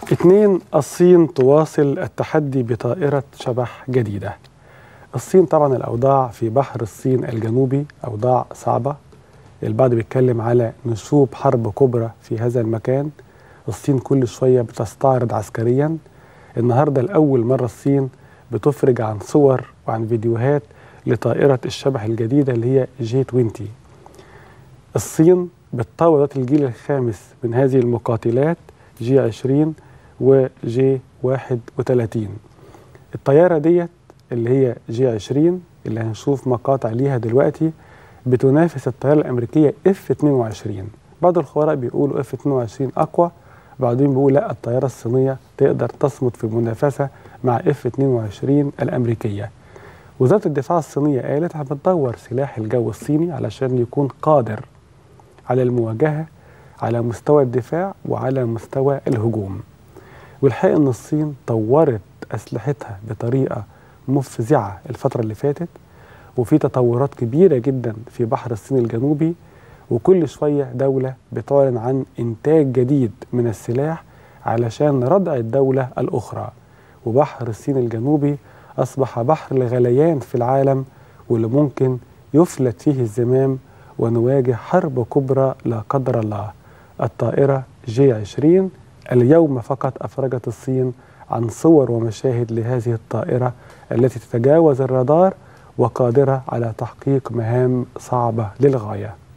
اتنين، الصين تواصل التحدي بطائرة شبح جديدة. الصين طبعا الأوضاع في بحر الصين الجنوبي أوضاع صعبة. البعض بيتكلم على نشوب حرب كبرى في هذا المكان. الصين كل شوية بتستعرض عسكريا. النهاردة لأول مرة الصين بتفرج عن صور وعن فيديوهات لطائرة الشبح الجديدة اللي هي J-20. الصين بتطور الجيل الخامس من هذه المقاتلات J-20 و J-31. الطيارة ديت اللي هي J-20 اللي هنشوف مقاطع ليها دلوقتي بتنافس الطيارة الأمريكية F-22. بعض الخبراء بيقولوا F-22 أقوى، بعضهم بيقولوا لا، الطيارة الصينية تقدر تصمد في منافسة مع F-22 الأمريكية. وزارة الدفاع الصينية قالت بتطور سلاح الجو الصيني علشان يكون قادر على المواجهة على مستوى الدفاع وعلى مستوى الهجوم. والحقيقة أن الصين طورت أسلحتها بطريقة مفزعة الفترة اللي فاتت، وفي تطورات كبيرة جدا في بحر الصين الجنوبي، وكل شوية دولة بتعلن عن إنتاج جديد من السلاح علشان ردع الدولة الأخرى. وبحر الصين الجنوبي أصبح بحر الغليان في العالم، واللي ممكن يفلت فيه الزمام ونواجه حرب كبرى لا قدر الله. الطائرة J-20 اليوم فقط أفرجت الصين عن صور ومشاهد لهذه الطائرة التي تتجاوز الرادار وقادرة على تحقيق مهام صعبة للغاية.